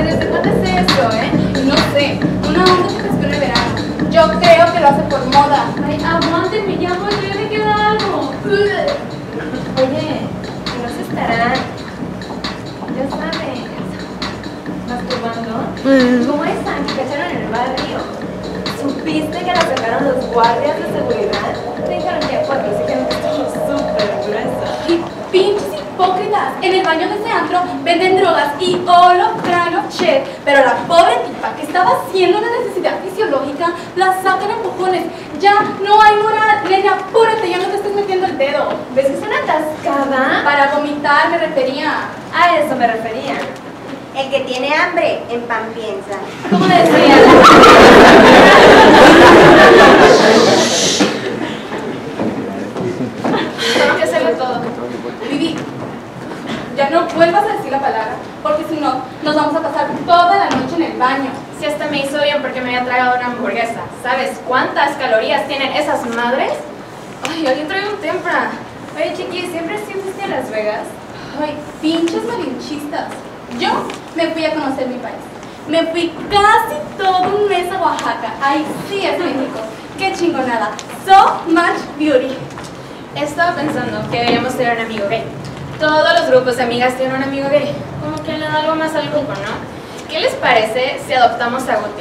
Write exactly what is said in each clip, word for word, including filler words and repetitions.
¿desde cuándo es eso, eh? No sé, una onda que pescó en el verano. Yo creo que lo hace por moda. Ay, aguántenme, ya voy, ya me queda algo. Oye, ¿no se estarán, ya sabes, masturbando? ¿Cómo están? ¿Que cacharon en el barrio? ¿Supiste que la sacaron los guardias de seguridad? Te dijeron que cuatro, se dijeron que estoy súper gruesa. Y pinches hipócritas, en el baño de ese antro venden drogas y olo, cráneo, che. Pero la pobre tipa que estaba haciendo una necesidad fisiológica la sacan a empujones. Ya no hay moral, nena, apúrate, ya no te estés metiendo el dedo. ¿Ves que es una atascada? Para vomitar me refería. A eso me refería. El que tiene hambre, en pan piensa. ¿Cómo decía? Tengo que hacerlo todo. Vivi, ya no vuelvas a decir la palabra, porque si no, nos vamos a pasar toda la noche en el baño. Si hasta me hizo bien porque me había tragado una hamburguesa. ¿Sabes cuántas calorías tienen esas madres? Ay, alguien trae un tempra. Oye, chiqui, ¿siempre sí fuiste a Las Vegas? Ay, pinches malinchistas. Yo me fui a conocer mi país. Me fui casi todo un mes a Oaxaca. Ahí sí es México. Qué chingonada. So much beauty. Estaba pensando que deberíamos tener un amigo gay. Todos los grupos de amigas tienen un amigo gay. Como que le da algo más al grupo, ¿no? ¿Qué les parece si adoptamos a Guti?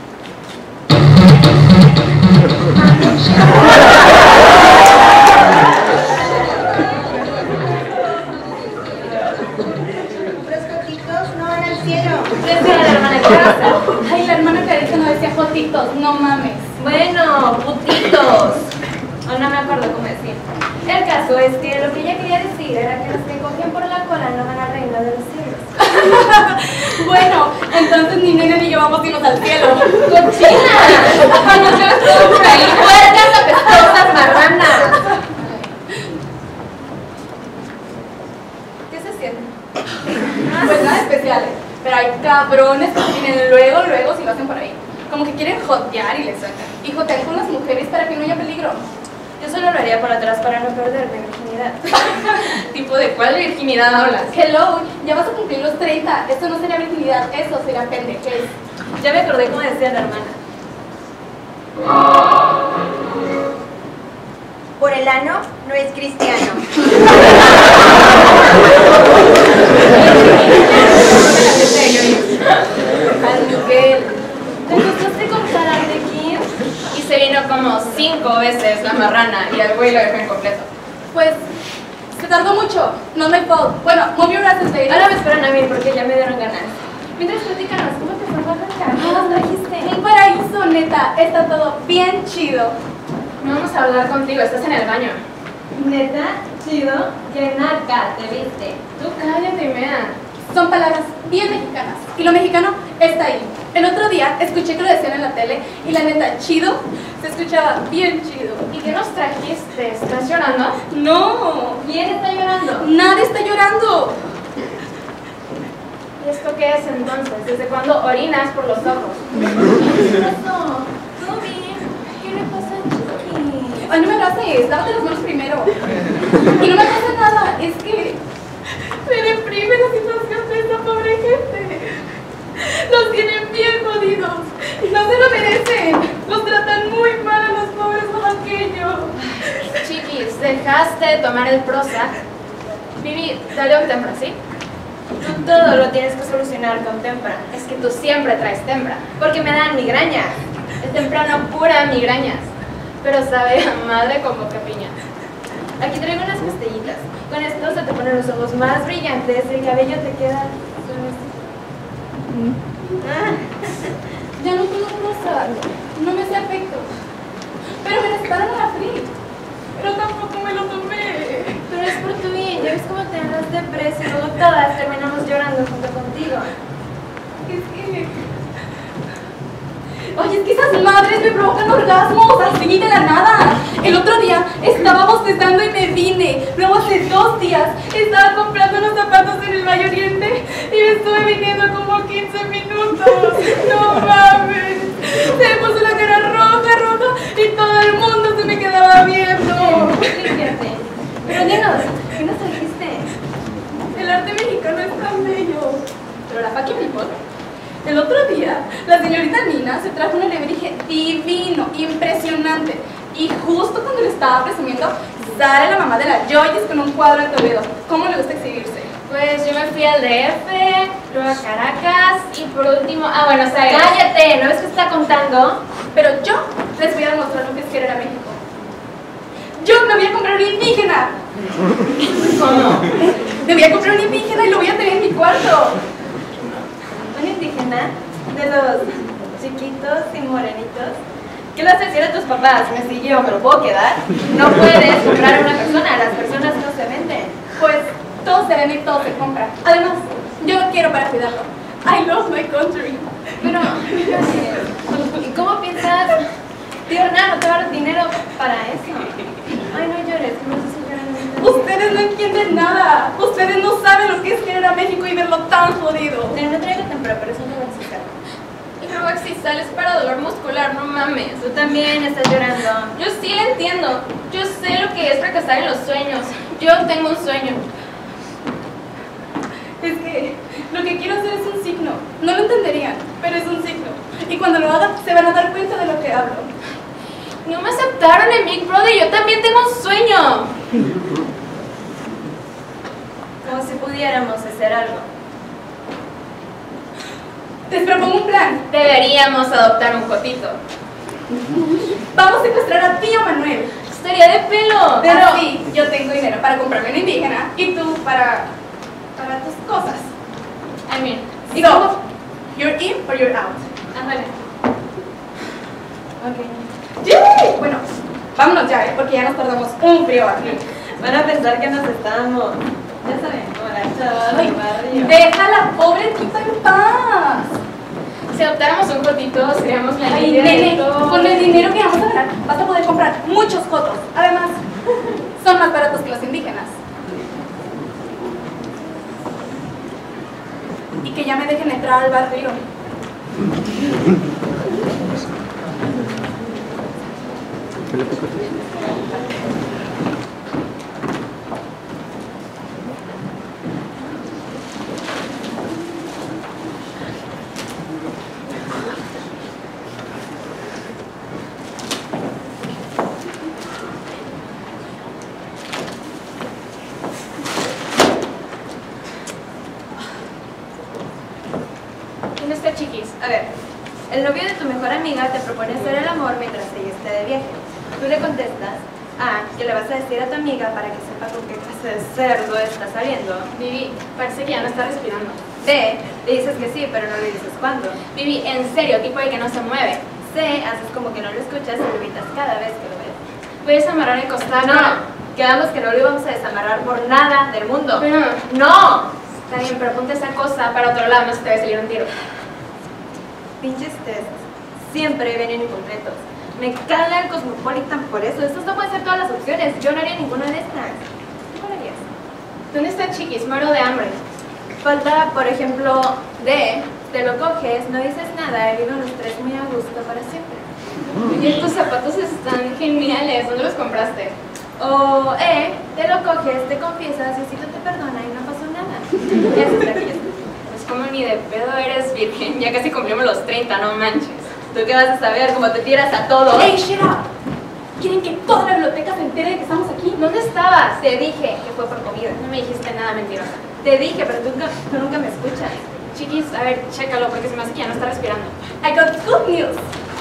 Los cotitos no van al cielo. Decía la hermana Clarisa. Ay, la hermana Clarisa no decía jotitos, no mames. Bueno, putitos. O no me acuerdo cómo decir. El caso es que lo que ella quería decir era que los que cogen por la cola no van al reino de los cielos. Bueno, entonces ni nena ni yo vamos a irnos al cielo. ¡Cochina! ¡Nos vemos todo por ahí! ¡Puertas apestosas, marranas! ¿Qué se siente? Pues nada especial, pero hay cabrones que vienen luego, luego si lo hacen por ahí. Como que quieren jotear y les sacan. Y jotear con las mujeres para que no haya peligro. Yo solo lo haría por atrás para no perder mi virginidad. ¿Tipo de cuál virginidad hablas? Hello, ya vas a cumplir los treinta. Esto no sería virginidad, eso sería pendejez. Ya me acordé cómo decía la hermana. Por el ano no es cristiano. Al Miguel. ¿Te gustaste con Karate Kid? Y se vino como cinco veces la marrana y al güey lo dejó incompleto. Pues, se tardó mucho. No me fault. Bueno, move your asses, lady. Ahora me esperan a mí porque ya me dieron ganas. Mientras platícanos, ¿cómo te fue Oaxaca? ¿Qué nos trajiste? Un paraíso, neta. Está todo bien chido. No vamos a hablar contigo, estás en el baño. ¿Neta? ¿Chido? ¡Qué naca te viste! Tú cállate, mea. Son palabras bien mexicanas. Y lo mexicano está ahí. El otro día escuché que lo decían en la tele y la neta, chido, se escuchaba bien chido. ¿Y qué nos trajiste? ¿Estás llorando? No, ¿Quién está llorando? nadie está llorando. ¿Y esto qué es entonces? ¿Desde cuándo orinas por los ojos? ¿Qué pasó? ¿Todo bien? ¿Qué le pasa a Chiqui? Ay, no me abraces, lávate las manos primero. Y no me pasa nada, es que me deprime la situación de esta pobre gente. Los tienen bien jodidos. No se lo merecen. Los tratan muy mal a los pobres oaxaqueños. Chiquis, dejaste de tomar el Prozac. Vivi, dale un tempra, ¿sí? Tú todo lo tienes que solucionar con tempra. Es que tú siempre traes tempra. Porque me dan migrañas. El temprano cura migrañas. Pero sabe a madre con boca piña. Aquí traigo unas pastillitas. Con esto se te ponen los ojos más brillantes y el cabello te queda suavecito. Ah, ya no puedo Prozac. No me hace efecto. Pero me recetaron a la Free. Pero tampoco me lo tomé. Pero es por tu bien. Ya ves cómo te andas de preso y luego todas terminamos llorando junto contigo. Es que... Oye, es que esas madres me provocan orgasmos así de la nada. El otro día estaba bostezando y me vine. Luego hace dos días estaba comprando unos zapatos en el Valle Oriente y me estuve viniendo como quince minutos. No mames. Se me puso la cara roja, roja y todo el mundo se me quedaba viendo. Fíjate. Pero dinos, ¿qué nos trajiste? El arte mexicano es tan bello. Pero la fucking people. otro día, la señorita Nina se trajo un alebrije divino, impresionante. Y justo cuando le estaba presumiendo, sale la mamá de la Joyce con un cuadro de Toledo. ¿Cómo le gusta exhibirse? Pues yo me fui al D F, luego a Caracas y por último... Ah, bueno, o sea, cállate, ¿no ves que está contando? Pero yo les voy a demostrar lo que es querer a México. Yo me voy a comprar un indígena. ¿Cómo? Me voy a comprar un indígena y lo voy a tener en mi cuarto. ¿Un indígena? De los chiquitos y morenitos. ¿Qué le vas a decir a tus papás? ¿Me siguió? ¿Me lo puedo quedar? No puedes comprar a una persona, las personas no se venden. Pues todos se venden y todo se compra. Además, yo lo quiero para cuidarlo. I love my country. Pero, ¿y cómo piensas? Tío Hernán, no te va a dar dinero para eso. Ay, no llores, que no sé si lloran. Ustedes no entienden nada. Ustedes no saben lo que es querer a México y verlo tan jodido. Pero no traigo tempra, pero eso no va a explicar. Y Roaxisal es para dolor muscular, no mames. Tú también estás llorando. Yo sí la entiendo. Yo sé lo que es fracasar en los sueños. Yo tengo un sueño. Es que lo que quiero hacer es un signo. No lo entenderían, pero es un signo. Y cuando lo haga, se van a dar cuenta de lo que hablo. No me aceptaron en Big Brother, yo también tengo un sueño. Como si pudiéramos hacer algo. Les propongo un plan. Deberíamos adoptar un jotito. Vamos a secuestrar a tío Manuel. Estaría de pelo. Pero sí, yo tengo dinero para comprarme un indígena y tú para, para tus cosas. I mean, ¿Y cómo? You're in or you're out. ándale. Ok. ¡Yay! Bueno, vámonos ya, ¿eh? Porque ya nos tardamos un frío aquí. Van a pensar que nos estamos... Ya saben, como la chava Ay, del barrio. deja a la pobre tipa en paz. Si adoptáramos un jotito, seríamos la Ay, líder de nene, todo. con el dinero que vamos a ganar vas a poder comprar muchos jotos. Además, son más baratos que los indígenas. Y que ya me dejen entrar al barrio. ¿Dónde está Chiquis? A ver, el novio de tu mejor amiga te propone hacer el amor mientras ella esté de viaje. Tú le contestas, ah, que le vas a decir a tu amiga para que sepa con qué clase de cerdo está saliendo. Vivi, parece que ya no está respirando. B, le dices que sí, pero no le dices cuándo. Vivi, en serio, tipo de que no se mueve. C, haces como que no lo escuchas y lo evitas cada vez que lo ves. Puedes amarrar el costal. No, quedamos que no lo íbamos a desamarrar por nada del mundo. Pero, ¡No! está bien, pero ponte esa cosa para otro lado, no se te va a salir un tiro. Pinches tests siempre vienen incompletos. Me caga el Cosmopolitan por eso. Estas no pueden ser todas las opciones. Yo no haría ninguna de estas. ¿Tú cuál harías? ¿Dónde está Chiquis? Muero de hambre. Falta, por ejemplo, D. Te lo coges, no dices nada y viven los tres muy a gusto para siempre. Oye, tus zapatos están geniales. ¿Dónde los compraste? O E. Te lo coges, te confiesas, Diosito te perdona y no pasó nada. Y haces la fiesta. Pues como ni de pedo eres virgen. Ya casi cumplimos los treinta, no manches. ¿Tú qué vas a saber? Como te tiras a todos. ¡Ey, shut up! ¿Quieren que toda la biblioteca se entere de que estamos aquí? ¿Dónde estabas? Te dije que fue por comida. No me dijiste nada mentirosa. Te dije, pero tú nunca, tú nunca me escuchas. Chiquis, a ver, chécalo porque se me hace que ya no está respirando. I got good news.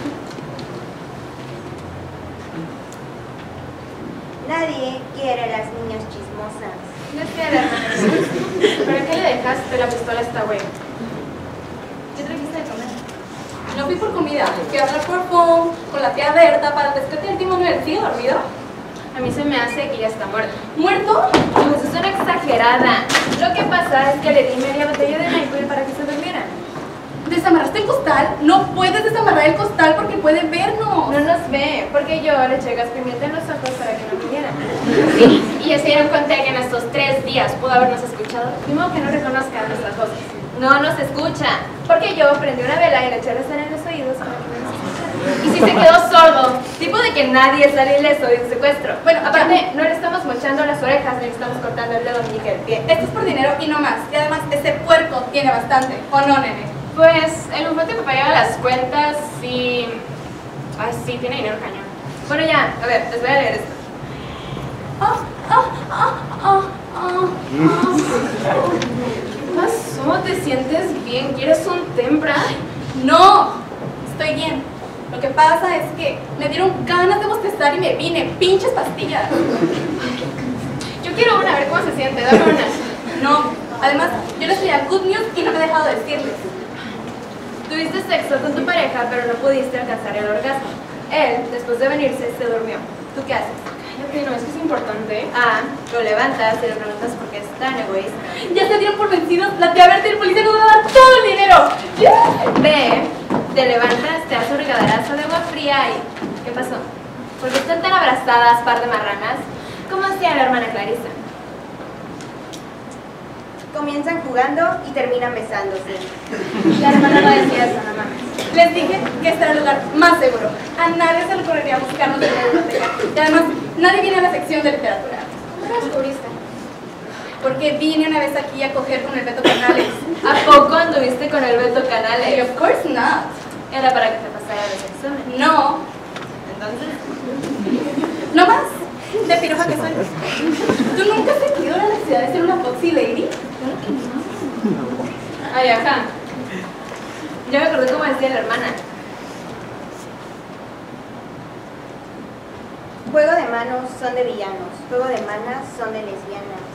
Nadie quiere a las niñas chismosas. No es que era hermana. ¿Pero qué le dejaste la pistola a esta güey? ¿Qué trajiste de comer? No fui por comida, fui a hablar por phone con la tía Berta para el rescate del tío Manuel. ¿Sigue dormido? A mí se me hace que ya está muerto. ¿Muerto? Pues es una exagerada. Lo que pasa es que le di media botella de NyQuil para que se durmiera. ¿Desamarraste el costal? No puedes desamarrar el costal porque puede vernos. No nos ve, porque yo le eché gas pimienta en los ojos para que no me viera. Sí, y ya se dieron cuenta de que en estos tres días pudo habernos escuchado. Ni modo que no reconozca nuestras voces. No nos escucha, porque yo prendí una vela y le eché sal en los oídos para que no nos escuchara. Y si se quedó sordo. Tipo de que nadie sale ileso de un secuestro. Bueno, Aparte, no le estamos mochando las orejas ni le estamos cortando el dedo ni que el pie. Esto es por dinero y no más. Y además, ese puerco tiene bastante. ¿O no, nene? Pues el bufete de papá lleva las cuentas y... Ay, sí, tiene dinero cañón. Bueno, ya, a ver, les voy a leer esto. Ah, ah, ah, ah, ah, ¿Qué pasó? ¿Te sientes bien? ¿Quieres un tempra? No, estoy bien. Lo que pasa es que me dieron ganas de bostezar y me vine, pinches pastillas. Yo quiero una, a ver cómo se siente, dame una. No, además, yo les traía good news y no me he dejado de decirles. Tuviste sexo con tu pareja, pero no pudiste alcanzar el orgasmo. Él, después de venirse, se durmió. ¿Tú qué haces? Cállate, no, es que es importante. A. Lo levantas y le preguntas por qué es tan egoísta. Ya se dieron por vencidos, la tía Berta y el policía nos van a dar todo el dinero. B. Te levantas, te das un regaderazo de agua fría y... ¿Qué pasó? ¿Por qué están tan abrazadas, par de marranas? ¿Cómo hacía la hermana Clarisa? Comienzan jugando y terminan besándose. La hermana no decía eso, nada más. Les dije que este era el lugar más seguro. A nadie se le ocurriría buscarnos en la biblioteca. Y además, nadie viene a la sección de literatura. ¿Cómo lo descubriste? Porque vine una vez aquí a coger con el Beto Canales. ¿A poco anduviste con el Beto Y Canales? of course not. Era para que te pasara los exámenes. No. Entonces... No más. De piroja que soy. ¿Tú nunca has sentido la necesidad de ser una foxy lady? Ay, ajá. Ya me acordé cómo decía la hermana. Juego de manos son de villanos. Juego de manas son de lesbianas.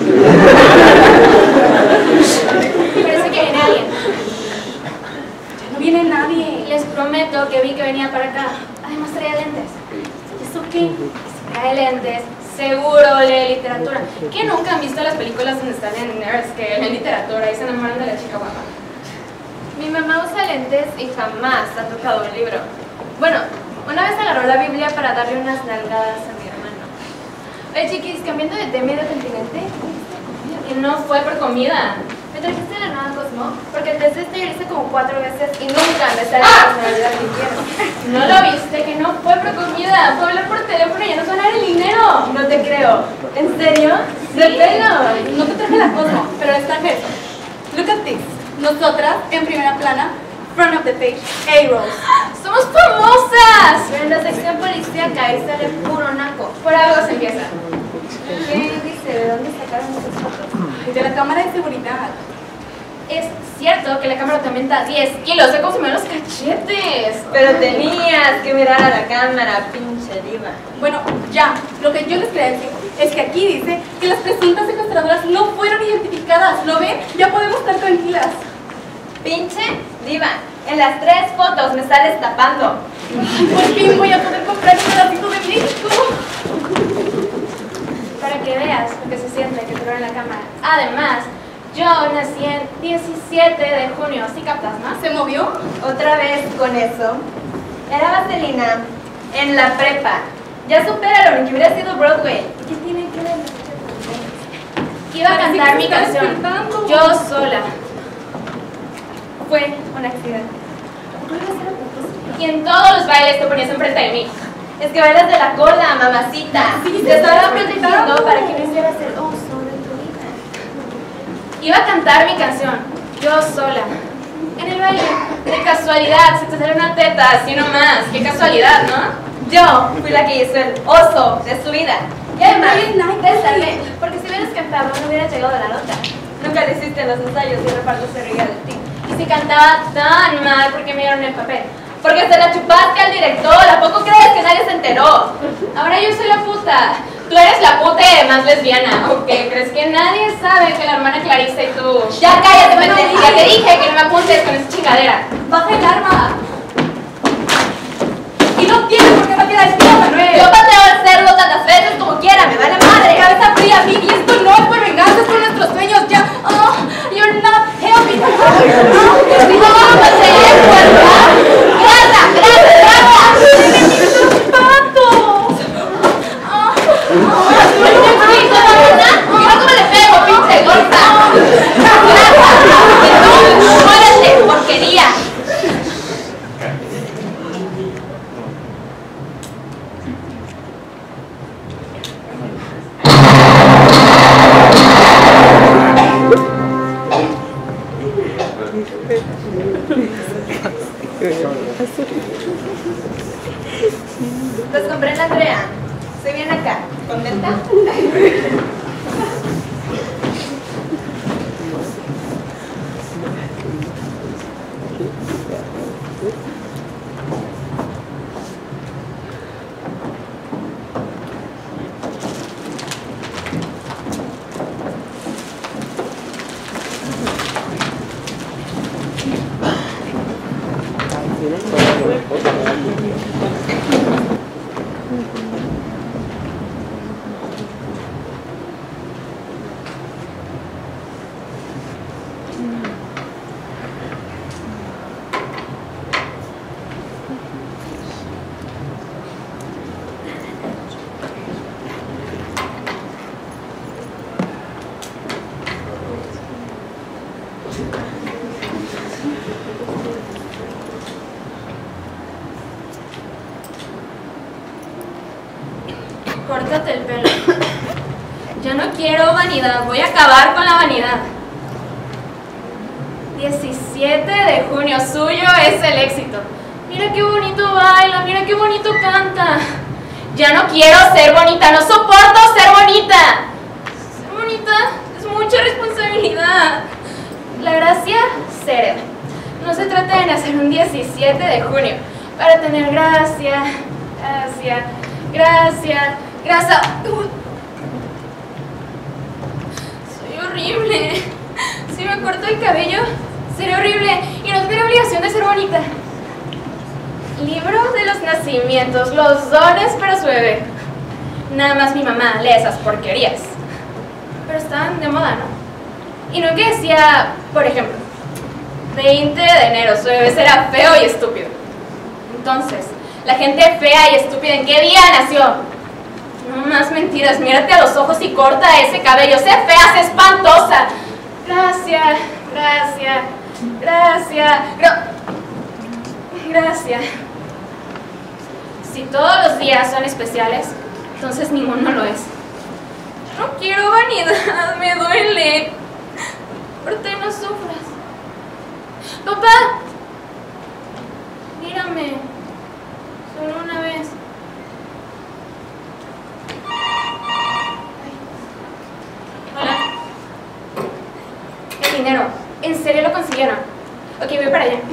Parece que viene alguien. Ya no viene nadie. Les prometo que vi que venía para acá. Además traía lentes. ¿Y eso qué? Trae lentes, seguro lee literatura. ¿Qué nunca han visto las películas donde están en nerds que leen literatura y se enamoran de la chica guapa? Mi mamá usa lentes y jamás ha tocado un libro. Bueno, una vez agarró la Biblia para darle unas nalgadas a mi hermano. Oye, chiquis, cambiando de tema y de continente, y no fue por comida. Me trajiste de la nada, Cosmo, porque antes de esto irse como cuatro veces y nunca me sale la personalidad que quiero. ¿No lo viste? Que no fue por comida, fue hablar por teléfono y ya nos van a dar el dinero. No te creo. ¿En serio? ¡De pelo! No te traje la cosa, pero les traje eso. Look at this. Nosotras, en primera plana, front of the page, A-Rose. ¡Somos famosas! Pero en la sección policíaca ahí sale puro naco. Por algo se empieza. ¿Qué dice? ¿De dónde sacaron esas fotos? Y de la cámara de seguridad. Es cierto que la cámara también da diez kilos, sé cómo se me ven los cachetes. Pero tenías que mirar a la cámara, pinche diva. Bueno, ya, lo que yo les quería decir es que aquí dice que las presuntas secuestradoras no fueron identificadas. ¿Lo ven? Ya podemos estar tranquilas. Pinche diva. En las tres fotos me sales tapando. Ay, por fin voy a poder comprar un pedacito de México. Para que veas lo que se siente que te veo en la cámara. Además, yo nací en diecisiete de junio, ¿sí captas, no? ¿Se movió? Otra vez con eso. Era vaselina en la prepa. Ya supéralo, ni que hubiera sido Broadway. ¿Qué tiene que ver la fecha de cumpleaños? Iba a Parece cantar que mi se está canción, despertando. yo sola. Fue un accidente. Y en todos los bailes te ponías enfrente de mí. Es que bailas de la corda, mamacita. Sí, te estaba está protegiendo despertando. para que no hicieras el oso de tu vida. Iba a cantar mi canción, yo sola. En el baile, de casualidad, se te sale una teta, así nomás. Qué casualidad, ¿no? Yo fui la que hizo el oso de su vida. Y además, Very nice. bésame, porque si hubieras cantado no hubieras llegado a la nota. Nunca lo hiciste en los ensayos y el reparto se reía de ti. Y si cantaba tan mal, ¿por qué me dieron el papel? Porque se la chupaste al director, ¿a poco crees que nadie se enteró? Ahora yo soy la puta. Tú eres la puta más lesbiana, ¿o qué? ¿Crees que nadie sabe que la hermana Clarisa y tú... Ya cállate, Bueno, pendeja. ya te dije que no me apuntes con esa chingadera. Baja el arma. Y no tienes por qué patear al tío Manuel. Yo pateo al cerdo tantas veces como quiera, me vale madre. Cabeza fría, Vicky, esto no es por venganza, es por nuestros sueños. Ya, oh, you're not helping. Oh, Si no vamos a hacer fuerza. ¡Grasa, grasa, grasa! ¡Los patos! Ah, Mira cómo le pego, pinche gorda. ¡Grasa! ¡Que no! ¡Muérete, porquería! Thank you. Los compré en la Andrea. Se viene acá. ¿Contenta? Córtate el pelo. Ya no quiero vanidad, voy a acabar con la vanidad. diecisiete de junio, suyo es el éxito. Mira qué bonito baila, mira qué bonito canta. Ya no quiero ser bonita, no soporto ser bonita. Ser bonita es mucha responsabilidad. La gracia, cero. No se trata de nacer un diecisiete de junio para tener gracia, gracia, gracia. Grasa. Soy horrible. Si me corto el cabello, seré horrible y no tendré obligación de ser bonita. Libro de los nacimientos, los dones para su bebé. Nada más mi mamá lee esas porquerías. Pero estaban de moda, ¿no? Y no que decía, por ejemplo, veinte de enero, su bebé será feo y estúpido. Entonces, la gente fea y estúpida, ¿en qué día nació? No más mentiras, mírate a los ojos y corta ese cabello. Sé fea, sé espantosa. Gracias, gracias, gracias, gra gracias. Si todos los días son especiales, entonces ninguno lo es. No quiero vanidad, me duele. Por ti no sufras. Papá, mírame, solo una vez. Hola. El dinero. ¿En serio lo consiguieron? Ok, voy para allá.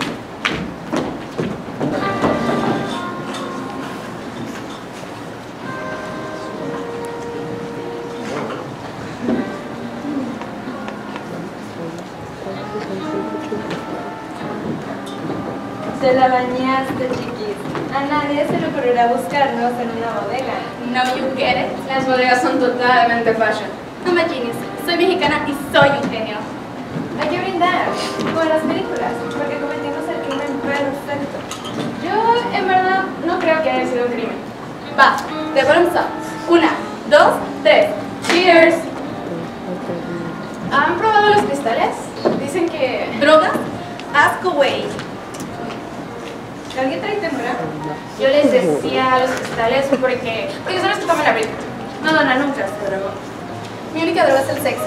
Te la bañaste, chiquis. A nadie se le ocurrirá buscarnos en una bodega. No, you get it. Las bodegas son totalmente fashion. No me genius. Soy mexicana y soy un genio. Hay que brindar, como en las películas, porque cometimos el crimen perfecto. Yo, en verdad, no creo que haya sido un crimen. Va, de bronza. Una, dos, tres. Cheers. ¿Han probado los cristales? Dicen que... ¿Drogas? Asco, güey. ¿Alguien trae temporada? Yo les decía a los cristales porque... Porque son los que toman abril. No donan nunca, pero... Mi única droga es el sexo.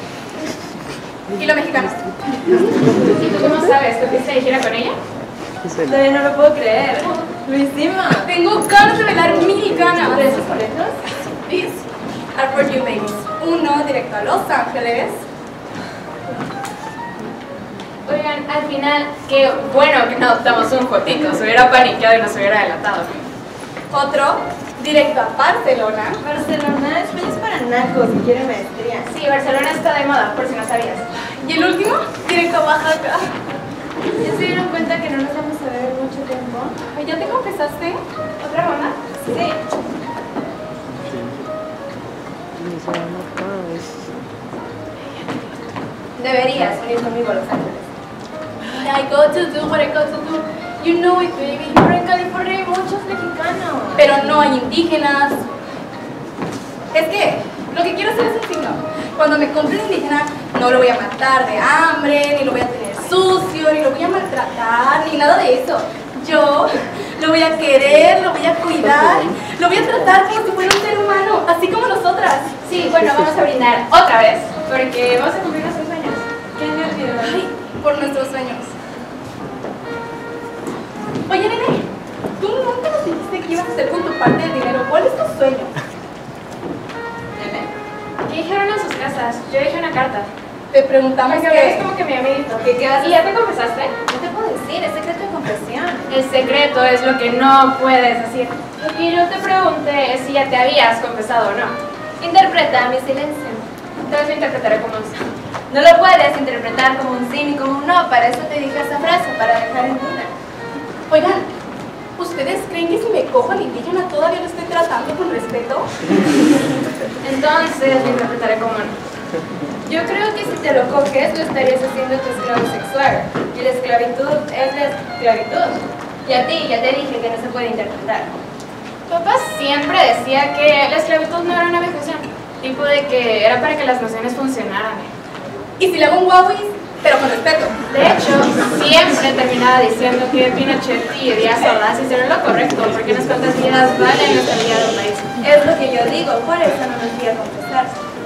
Y lo mexicano. ¿Y tú cómo sabes? ¿Tú fuiste de gira con ella? Todavía no lo puedo creer. Lo hicimos. Tengo ganas de bailar mil ganas. ¿Por esos boletos? These are for you, babies. Uno directo a Los Ángeles. Oigan, al final, qué bueno que no adoptamos un jotito. Se hubiera paniqueado y nos hubiera delatado. Otro directo a Barcelona. Barcelona, España es para nacos que quieren maestría. Sí, Barcelona está de moda, por si no sabías. Y el último, directo a Oaxaca. ¿Ya se dieron cuenta que no nos vamos a ver mucho tiempo? Ay, ¿ya te confesaste? ¿Otra ronda? Sí. Deberías venir conmigo a Los Ángeles. I go to do what I go to do. You know it, baby. Pero en California hay muchos mexicanos. Pero no hay indígenas. Es que lo que quiero hacer es sencillo. Cuando me compre un indígena, no lo voy a matar de hambre, ni lo voy a tener sucio, ni lo voy a maltratar, ni nada de eso. Yo lo voy a querer, lo voy a cuidar, lo voy a tratar como si fuera un ser humano, así como nosotras. Sí, bueno, vamos a brindar otra vez, porque vamos a cumplir nuestros sueños. Qué nervioso. Ay, por nuestros sueños. hacer con tu parte de dinero? ¿Cuál es tu sueño? ¿Qué dijeron en sus casas? Yo dejé una carta. Te preguntamos Porque que... es como que mi amiguito. ¿Qué, qué vas a ¿Y ya te confesaste? No te puedo decir, es secreto de confesión. El secreto es lo que no puedes decir. Lo que yo te pregunté es si ya te habías confesado o no. Interpreta mi silencio. Entonces lo interpretaré como un sí. No lo puedes interpretar como un sí ni como un no, para eso te dije esa frase, para dejar en duda. Oigan, ¿ustedes creen que si me cojo al indígena todavía lo estoy tratando con respeto? Entonces lo interpretaré como no. Yo creo que si te lo coges, lo estarías haciendo tu esclavo sexual. Y la esclavitud es la esclavitud. Y a ti, ya te dije que no se puede interpretar. Papá siempre decía que la esclavitud no era una vejación. Tipo de que era para que las naciones funcionaran. ¿Y si le hago un guauis? Pero con respeto. De hecho, siempre terminaba diciendo que Pinochet y Díaz Ordaz hicieron lo correcto, porque unas cuantas vidas valen nuestra vida del país. Es lo que yo digo, por eso no me fui a confesar.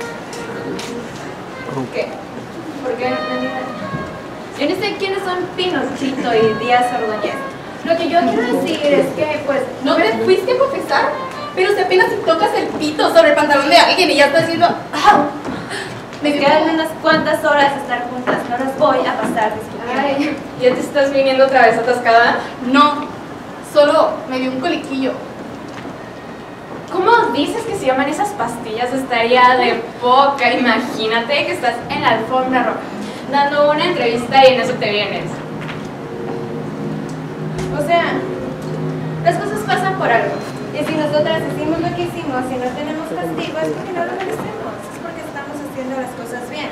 ¿Qué? ¿Por qué no me digas? Yo no sé quiénes son Pinochito y Díaz Ordóñez. Lo que yo quiero decir es que, pues... ¿No te fuiste a confesar? Pero si apenas si tocas el pito sobre el pantalón de alguien y ya estás diciendo... ¡Ah! Me quedan unas cuantas horas de estar juntas, no las voy a pasar discutiendo. Ay, ¿ya te estás viniendo otra vez atascada? No, solo me dio un coliquillo. ¿Cómo dices que se llaman esas pastillas? Estaría de poca. Imagínate que estás en la alfombra roja, dando una entrevista y en eso te vienes. O sea, las cosas pasan por algo. Y si nosotras hicimos lo que hicimos y no tenemos castigo es porque no lo merecemos. Es porque estamos haciendo las cosas bien.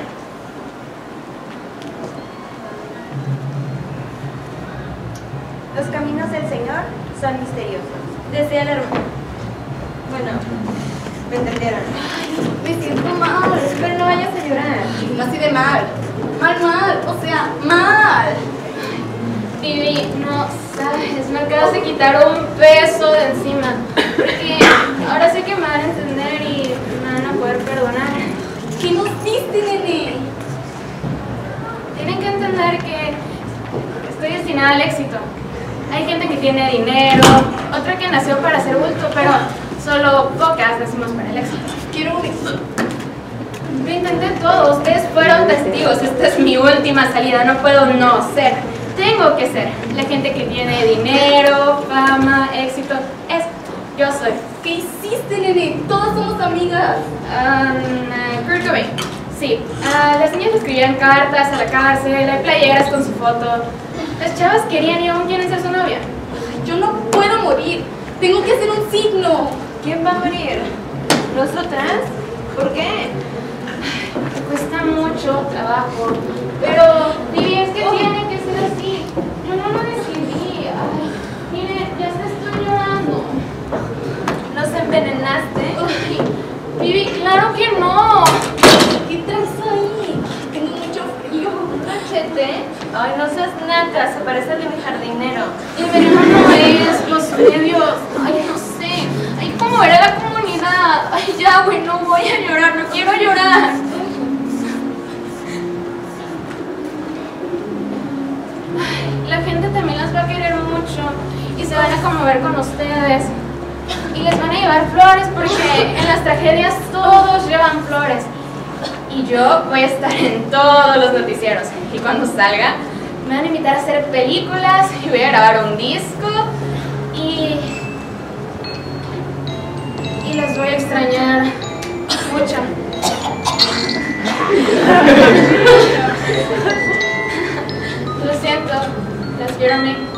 Los caminos del Señor son misteriosos. Decía el hermano. Bueno, me entendieron. Ay, me siento mal. Pero no vayas a llorar. No así de mal. Mal, mal. O sea, mal. Vivi, no sabes, me acabas de quitar un peso de encima. Porque ahora sé que me van a entender y me van a poder perdonar. ¿Qué nos diste, nene? Tienen que entender que estoy destinada al éxito. Hay gente que tiene dinero, otra que nació para hacer bulto, pero solo pocas nacimos para el éxito. Quiero un éxito. Lo intenté todo, ustedes fueron testigos, esta es mi última salida, no puedo no ser. Tengo que ser la gente que tiene dinero, fama, éxito, es yo soy. ¿Qué hiciste, nene? Todas somos amigas. Um, Kurt Cobain, sí, uh, las niñas escribían cartas a la cárcel, hay playeras con su foto. Las chavas querían y aún quieren ser su novia. Ay, yo no puedo morir. Tengo que hacer un signo. ¿Quién va a morir? ¿Nosotras? ¿Por qué? Me cuesta mucho trabajo, pero Vivi, es que oh. tiene que ser así. Yo no lo decidí. Ay, mire, ya se estoy llorando. ¿Nos envenenaste? Uy, Vivi, claro que no. ¿Qué traes ahí? Tengo mucho frío. ¿Un machete? Ay, no seas naca, se parece al de mi jardinero. El veneno no es, los medios. Ay, no sé. Ay, ¿cómo era la comunidad? Ay, ya, güey, no voy a llorar, no quiero llorar. Ay, la gente también las va a querer mucho y se van a conmover con ustedes. Y les van a llevar flores porque en las tragedias todos llevan flores. Y yo voy a estar en todos los noticieros. Y cuando salga, me van a invitar a hacer películas y voy a grabar un disco. Y... Y les voy a extrañar mucho. Lo siento, las quiero a mí.